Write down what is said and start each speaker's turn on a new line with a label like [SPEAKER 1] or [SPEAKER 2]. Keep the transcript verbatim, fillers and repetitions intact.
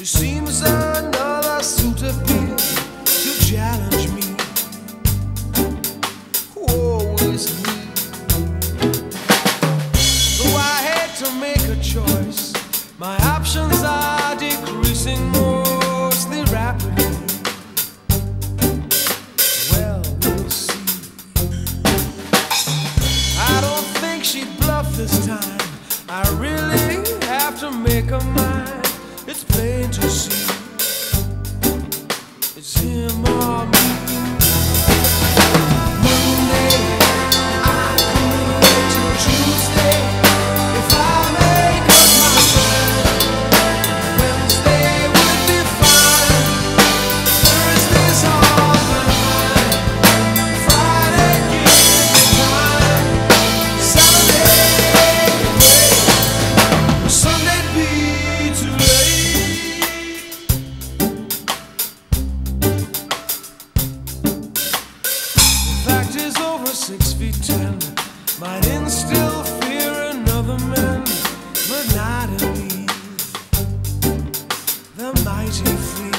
[SPEAKER 1] It seems another suit appeared to challenge me. Woe is me. Though I hate to make a choice, my options are decreasing mostly rapidly. Well, we'll see. I don't think she'd bluff this time. I really have to make her mine. It's plain to see, it's him or me. Monday, I couldn't wait till Tuesday. If I make up my mind, Wednesday would be fine. Thursday's all mine. Friday gives me time. Saturday, wait. Sunday'd be too late. Six feet ten might instill fear in other men, but not in me. The mighty fleet.